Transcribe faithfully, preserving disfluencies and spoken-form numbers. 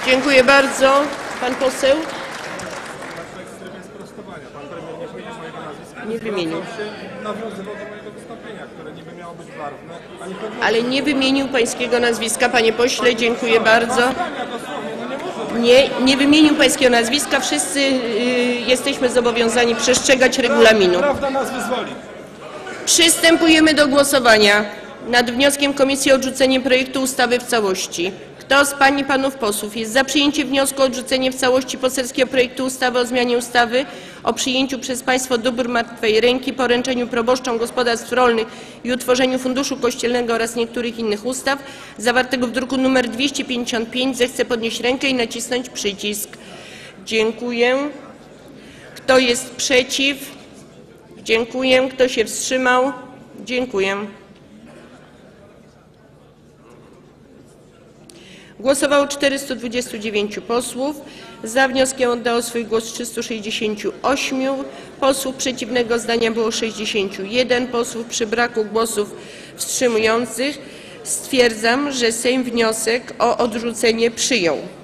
Dziękuję bardzo. Pan poseł? Nie wymienił. Ale nie wymienił pańskiego nazwiska, panie pośle. Dziękuję bardzo. Nie, nie wymienił pańskiego nazwiska. Wszyscy y, jesteśmy zobowiązani przestrzegać regulaminu. Prawda nas wyzwoli. Przystępujemy do głosowania nad wnioskiem Komisji o odrzucenie projektu ustawy w całości. Kto z pań i panów posłów jest za przyjęciem wniosku o odrzucenie w całości poselskiego projektu ustawy o zmianie ustawy o przyjęciu przez państwo dóbr martwej ręki, poręczeniu proboszczom gospodarstw rolnych i utworzeniu Funduszu Kościelnego oraz niektórych innych ustaw, zawartego w druku nr dwieście pięćdziesiąt pięć, zechce podnieść rękę i nacisnąć przycisk. Dziękuję. Kto jest przeciw? Dziękuję. Kto się wstrzymał? Dziękuję. Głosowało czterystu dwudziestu dziewięciu posłów. Za wnioskiem oddało swój głos trzystu sześćdziesięciu ośmiu posłów. Przeciwnego zdania było sześćdziesięciu jeden posłów. Przy braku głosów wstrzymujących stwierdzam, że Sejm wniosek o odrzucenie przyjął.